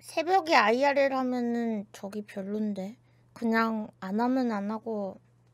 새벽에 IRL 하면은 저기 별론데. 그냥 안 하면 안 하고.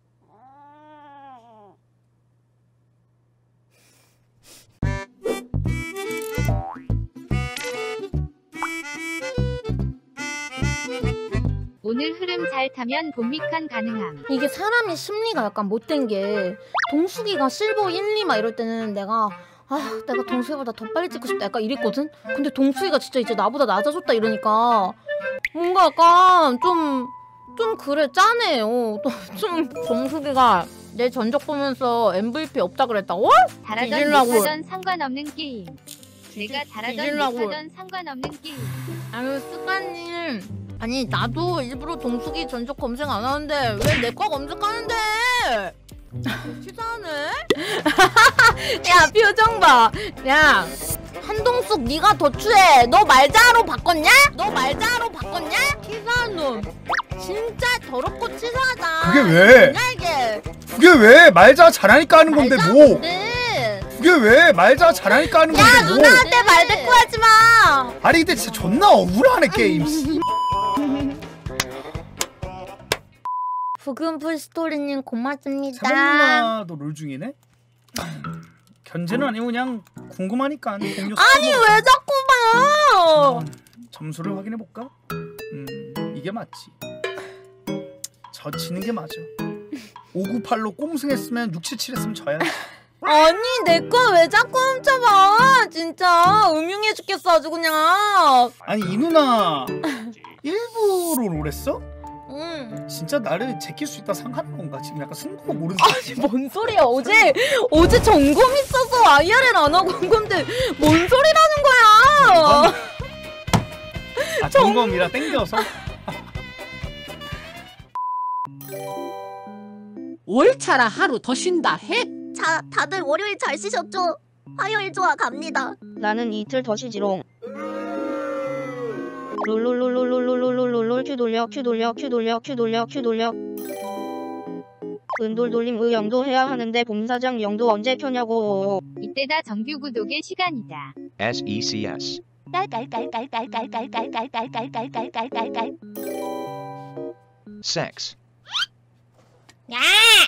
오늘 흐름 잘 타면 봄미칸 가능함. 이게 사람이 심리가 약간 못된 게 동숙이가 실버 1, 2 막 이럴 때는 내가 동숙이보다 더 빨리 찍고 싶다 약간 이랬거든? 근데 동숙이가 진짜 이제 나보다 낮아졌다 이러니까 뭔가 약간 좀 그래 짠해요. 또 좀 동숙이가 내 전적 보면서 MVP 없다 그랬다고? 잘하던 못하던 상관없는 게임. 내가 잘하던 못하던 상관없는 게임. 아유 습관님, 아니 나도 일부러 동숙이 전적 검색 안 하는데 왜 내 거 검색하는데? 치사하네. 야 표정 봐. 야 한동숙 네가 더 추해. 너 말자로 바꿨냐? 너 말자로 바꿨냐? 치사한 놈. 진짜 더럽고 치사하다. 그게 왜? 이게. 그게 왜? 말자 잘하니까 하는 건데 뭐? 네. 그게 왜? 말자 잘하니까 하는 건데 뭐? 누나한테 말 대꾸하지 마. 아니 근데 진짜 존나 억울하네 게임. 부금풀 스토리님 고맙습니다. 세범 누나도 롤 중이네? 견제는 아니고 그냥 궁금하니까 아니 왜 자꾸 봐? 점수를 확인해볼까? 이게 맞지. 져치는 게 맞아. 598로 꽁승했으면 677 했으면 져야지. 아니 내 거 왜 자꾸 훔쳐봐. 진짜 음흉해 죽겠어 아주 그냥. 아니 이 누나 일부러 롤했어? 응. 진짜 나를 제낄 수 있다 생각하는 건가? 지금 약간 승부가 모르는 아니 뭔 소리야. 어제 점검 있어서 IRL 안 하고 온 건데 뭔 소리라는 거야. 점검이라 땡겨서. 월차라 하루 더 쉰다 해? 자, 다들 월요일 잘 쉬셨죠? 화요일 좋아 갑니다. 나는 이틀 더 쉬지롱. 롤롤롤롤롤롤롤롤롤 큐 돌려 은돌 돌림 영도 해야 하는데 봄사장 영도 언제 펴냐고. 이때다 정규 구독의 시간이다. SECS 깔깔깔깔깔깔깔깔깔깔깔깔깔깔 Sex 야!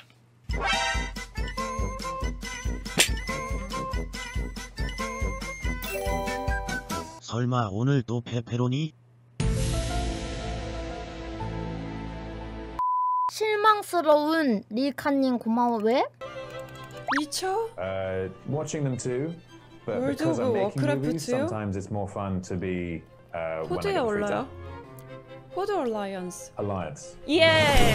설마 오늘 또 페페로니? 실망스러운 리카님 고마워. 왜? 미쳐? Watching them too, but 월드 because I'm 오브 making movies, 워크래프트요? sometimes it's more fun to be when I 포드에 get free 올라요? time. 포드 얼라이언스. Alliance. 예.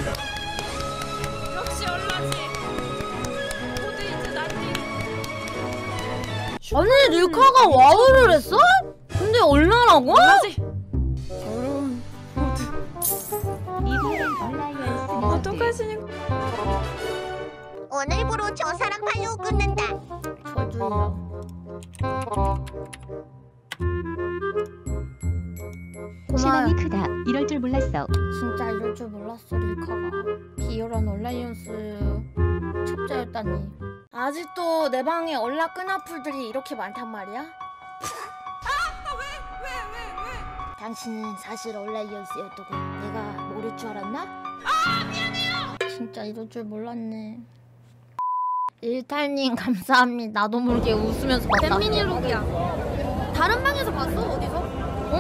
역시 얼라지. 포드 이제 난디. 아니 리카가 와우를 했어? 근데 얼마라고? 얼라지. 저런 포드. 이들은 얼라이언스는 어떡하시니? 오늘부로 저 사람 팔로우 끊는다. 저도요. 실망이 고마워요. 크다. 이럴 줄 몰랐어. 진짜 이럴 줄 몰랐어. 리카가 비열한 얼라이언스 첩자였다니. 아직도 내 방에 얼라 끈아풀들이 이렇게 많단 말이야? 왜? 당신은 사실 얼라이언스였다고 내가 모를 줄 알았나? 미안해요! 진짜 이럴 줄 몰랐네. 일탈님 감사합니다. 나도 모르게 웃으면서 봤다. 팬미니룩이야. 다른 방에서 봤어? 어디서? 오!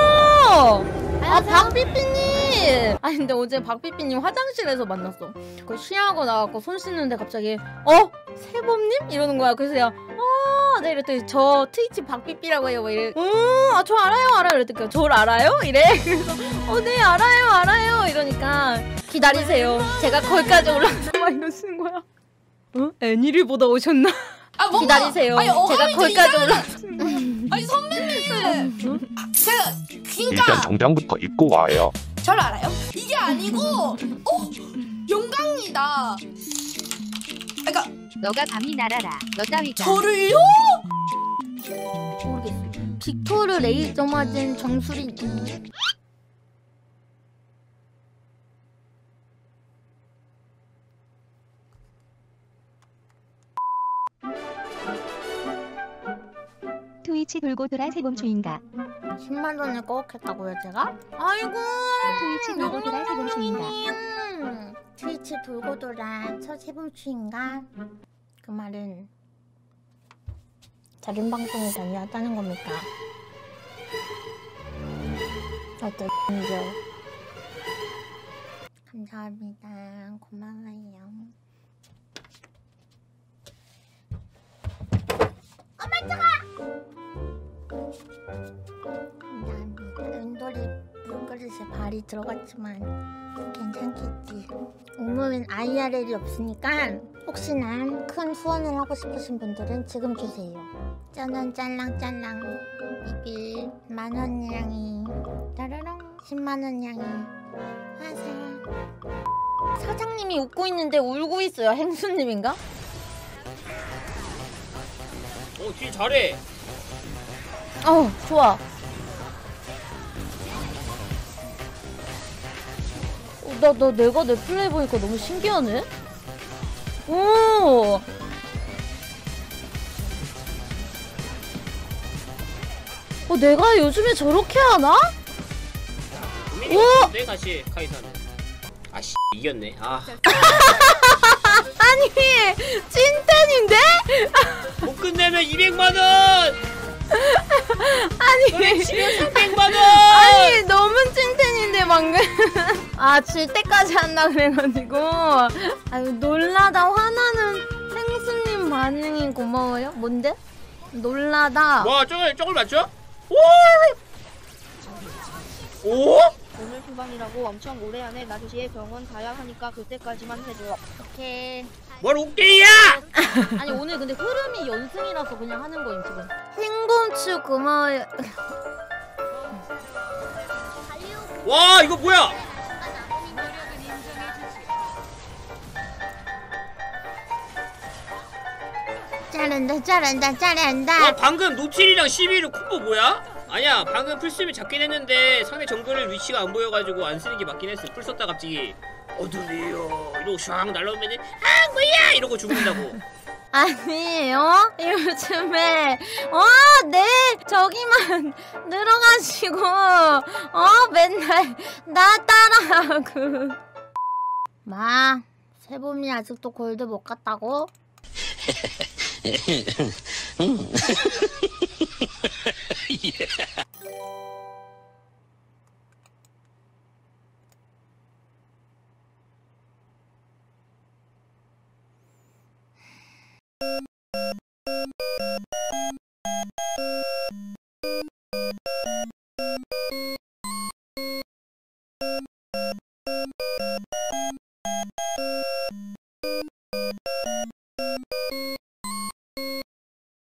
아 박삐삐님! 아니 근데 어제 박삐삐님 화장실에서 만났어. 그 쉬하고 나가고 손 씻는데 갑자기 세범님? 이러는 거야. 그래서 내가 네 이랬더니 저 트위치 박삐삐라고 해요. 막 이래. 저 알아요 이랬더니 저를 알아요? 이래. 그래서 네 알아요 이러니까 기다리세요. 제가 거기까지 올라가서 막 이러시는 거야. 애니를 보다 오셨나? 뭔가, 기다리세요. 제가 거기까지 올라가서 아니 선배님. 제가 일단 정장부터 입고 와요. 절 알아요? 이게 아니고 영광이다. 그러니까 너가 감히 날아라. 너 따위가. 저를요? 모르겠어. 빅토르 레이저 맞은 정수리. 트위치 돌고 돌아 새봄주인가. 10만 원을 꺼억했다고요 제가? 아이고 트위치 돌고 돌아 새봄주인가. 트위치 돌고 돌아 첫 새봄주인가? 그 말은 다른 방송을 다녀왔다는 겁니까? 어떤 X죠? 감사합니다. 고마워요. 감사합니다. 은돌이 물그릇에 발이 들어갔지만 괜찮겠지. 오늘은 IRL이 없으니까 혹시나 큰 후원을 하고 싶으신 분들은 지금 주세요. 짜잔 짤랑짤랑 비비 만원냥이 따라랑 10만원냥이 화사. 사장님이 웃고 있는데 울고 있어요. 행수님인가? 딜 잘해. 좋아. 내가 내 플레이 보니까 너무 신기하네? 오! 내가 요즘에 저렇게 하나? 오! 네 다시 카이사는. 아씨 이겼네. 아니 찐텐인데? 못 끝내면 200만 원. 아니 지금 300만 원. 아니 너무 찐텐인데 방금. 질 때까지 한다 그래가지고. 아유 놀라다 화나는 행수님 반응이 고마워요. 뭔데? 놀라다. 와 저걸 맞죠? 오! 오? 오늘 휴방이라고 엄청 오래 안에 나 2시에 병원 가야 하니까 그때까지만 해줘. 오케이. 뭘 오케이야? 아니 오늘 근데 흐름이 연승이라서 그냥 하는 거임 지금. 행봄추 고마워요. 와 이거 뭐야? 잘한다. 와 방금 노틸이랑 11을 콤보 뭐야? 아니야 방금 풀스면 잡긴 했는데 상대 정글을 위치가 안 보여가지고 안 쓰는 게 맞긴 했어. 풀 썼다 갑자기 어둠이요 이러고 샥 날라오면은 뭐야 이러고 죽는다고. 아니 요즘에 내 저기만 늘어가지고 맨날 나 따라하고. 세봄이 아직도 골드 못 갔다고?